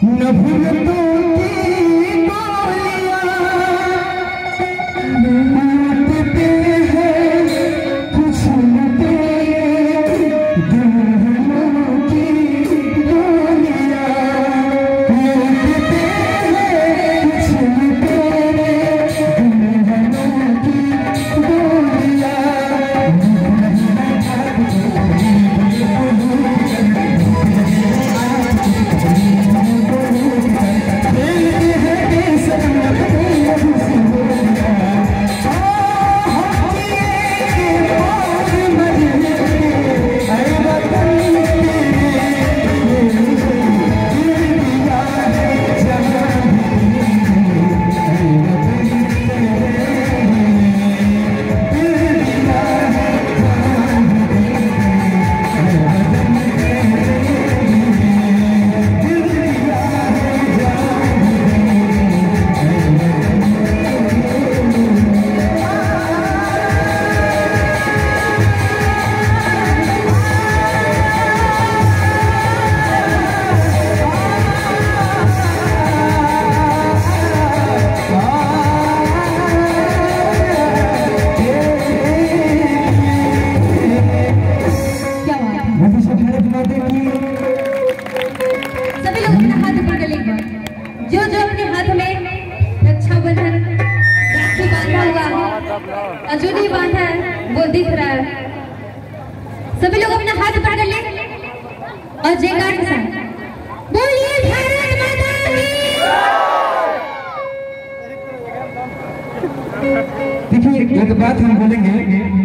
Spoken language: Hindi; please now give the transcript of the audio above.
जो नहीं बांधा है वो दिख रहा है। सभी लोग अपना हाथ पकड़ ले और जयकार के साथ बोलिए भारत माता की। देखिए एक बात हम बोलेंगे